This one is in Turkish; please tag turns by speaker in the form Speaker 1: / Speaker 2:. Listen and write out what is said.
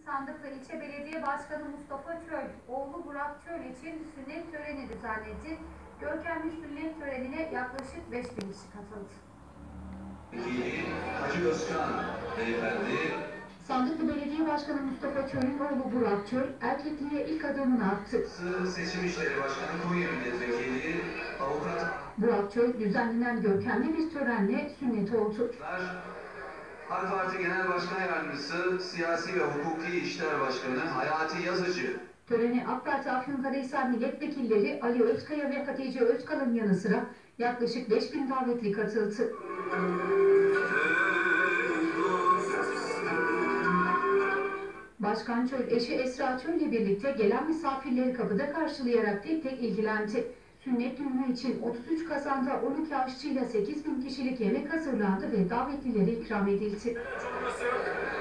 Speaker 1: Sandıklı İlçe Belediye Başkanı Mustafa Çöl, oğlu Burak Çöl için sünnet töreni düzenledi. Görkemli sünnet törenine yaklaşık 5000 kişi katıldı.
Speaker 2: Hacı Özkan beyefendi.
Speaker 1: Sandıklı Belediye Başkanı Mustafa Çöl'ün oğlu Burak Çöl, erkekliğe ilk adımını attı.
Speaker 2: Seçim İşleri Başkanı Konya Milletvekili Avukat
Speaker 1: Burak Çöl, düzenlenen görkemli bir törenle sünnet oldu.
Speaker 2: AK Parti Genel Başkan Yardımcısı, Siyasi ve Hukuki İşler Başkanı Hayati Yazıcı.
Speaker 1: Törene AK Parti Afyonkarahisar milletvekilleri Ali Özkaya ve Hatice Özkal'ın yanı sıra yaklaşık 5000 davetli katıldı. Başkan Çöl, eşi Esra Çöl ile birlikte gelen misafirleri kapıda karşılayarak tek tek ilgilendi. Sünnet düğünü için 33 kazanda 12 aşçıyla 8000 kişilik yemek hazırlandı ve davetlilere ikram edildi.